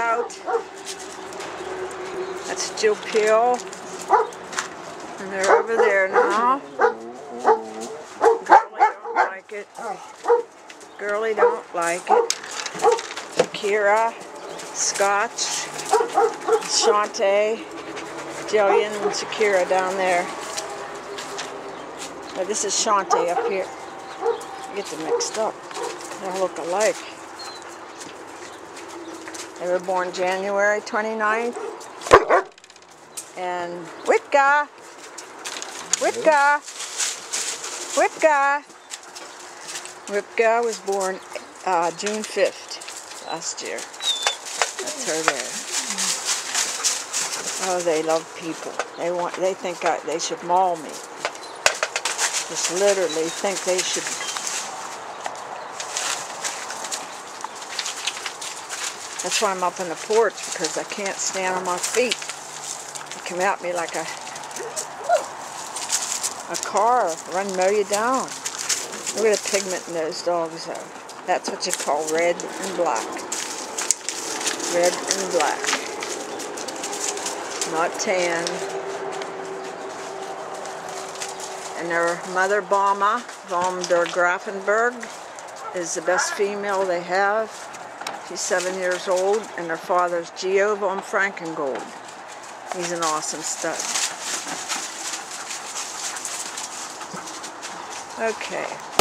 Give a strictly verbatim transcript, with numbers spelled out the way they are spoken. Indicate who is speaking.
Speaker 1: out. That's Jill Peel. And they're over there now. Girlie don't like it. Girlie don't like it. Shakira, Scotch, Shantae, Jillian, and Shakira down there. Now this is Shantae up here. I get them mixed up. They all look alike. They were born January twenty-ninth. And Witka, Witka, Witka. Witka was born uh, June fifth last year. That's her there. Oh, they love people. They want. They think I, they should maul me. Just literally think they should. That's why I'm up on the porch, because I can't stand on my feet. They come at me like a a car, run mow you down. Look at the pigment in those dogs, though. That's what you call red and black. Red and black. Not tan. And their mother, Bama, Vom der Grafenberg, is the best female they have. She's seven years old, and their father's Geo von Frankengold. He's an awesome stud. Okay.